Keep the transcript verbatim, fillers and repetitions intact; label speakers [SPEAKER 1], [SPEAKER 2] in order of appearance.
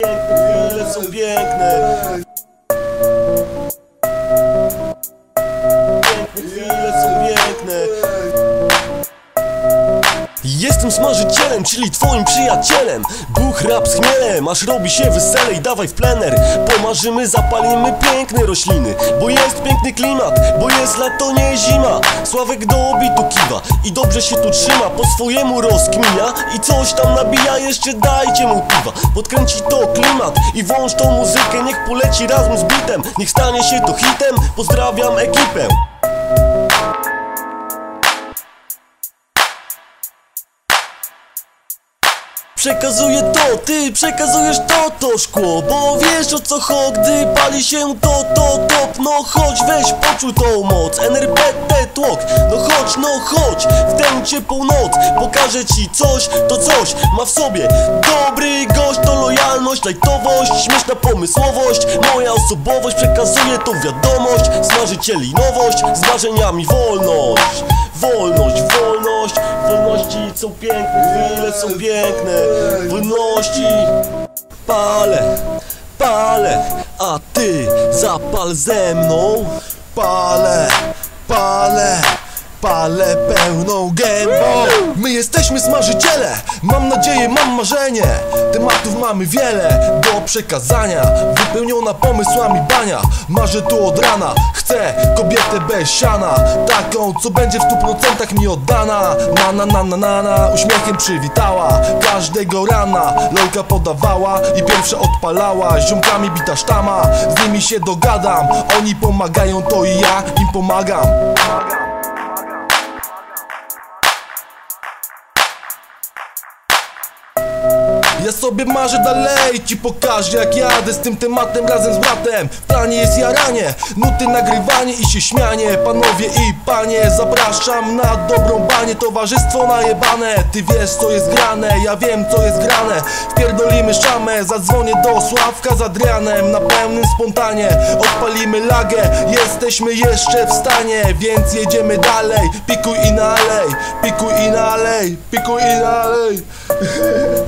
[SPEAKER 1] Chwile są piękne. Chwile są piękne. Jestem smażycielem, czyli twoim przyjacielem. Buch rap z chmielem, aż robi się wesele i dawaj w plener. Pomarzymy, zapalimy piękne rośliny, bo jest piękny klimat, bo jest lato, nie zima. Sławek do obitu kiwa i dobrze się tu trzyma, po swojemu rozkminia i coś tam nabija, jeszcze dajcie mu piwa. Podkręci to klimat i włącz tą muzykę, niech poleci razem z bitem, niech stanie się to hitem. Pozdrawiam ekipę. Przekazuję to, ty przekazujesz to, to szkło, bo wiesz o co chodzi, gdy pali się to, to, top. No chodź, weź, poczuj tą moc, N R P T tłok. No chodź, no chodź, w tę ciepłą noc pokażę ci coś, to coś ma w sobie. Dobry gość to lojalność, lajtowość, śmieszna pomysłowość. Moja osobowość przekazuje tą wiadomość. Smażycieli nowość, z marzeniami wolność. Wolność, wolność, wolności są piękne, chwile są piękne. Wolności palę, palę, a ty zapal ze mną.
[SPEAKER 2] Palę, palę, palę pełną gębą. My jesteśmy smażyciele, mam nadzieję, mam marzenie. Tematów mamy wiele do przekazania, wypełniona pomysłami bania. Marzę tu od rana, chcę kobietę bez siana, taką co będzie w stu procentach mi oddana. Na na na na na na, uśmiechem przywitała każdego rana. Lolka podawała i pierwsza odpalała, ziomkami bita sztama. Z nimi się dogadam, oni pomagają, to i ja im pomagam. Ja sobie marzę dalej, ci pokażę jak jadę z tym tematem razem z bratem. W planie jest jaranie, nuty, nagrywanie i się śmianie. Panowie i panie, zapraszam na dobrą banię. Towarzystwo najebane, ty wiesz co jest grane, ja wiem co jest grane. Wpierdolimy szamę, zadzwonię do Sławka z Adrianem na pełnym spontanie. Odpalimy lagę, jesteśmy jeszcze w stanie, więc jedziemy dalej. Pikuj i nalej, pikuj i nalej, pikuj i nalej.